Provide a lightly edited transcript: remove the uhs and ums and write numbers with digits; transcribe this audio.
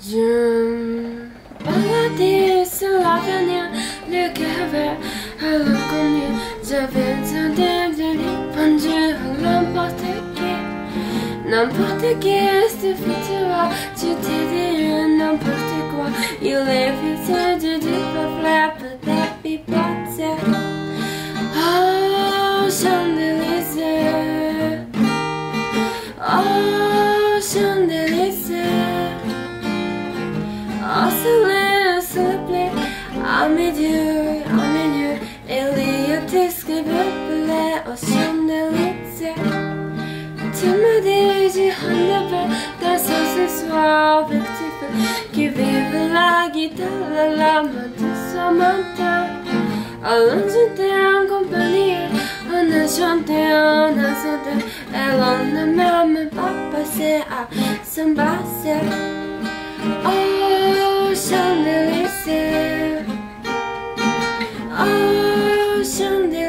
Je baladais sur l'avenir, le cœur vert à l'inconnu. J'avais tenté de répondre à n'importe qui, ce futur, tu t'es dit n'importe quoi. Il est vite de dire peut-être pipoter. Oh, Champs-Élysées, oh, Champs-Élysées. Oh, s'il te plaît, à mes yeux, il y a des scribbles aux Champs-Élysées. Tu me dis, j'ai un peu ce soir avec tes feux qui vivent la guitare, la main de Samantha. Alors j'étais en compagnie, on a chanté, on a sauté, et l'on n'a même pas passé à s'embrasser. Oh, Champs-Élysées, oh, Champs-Élysées.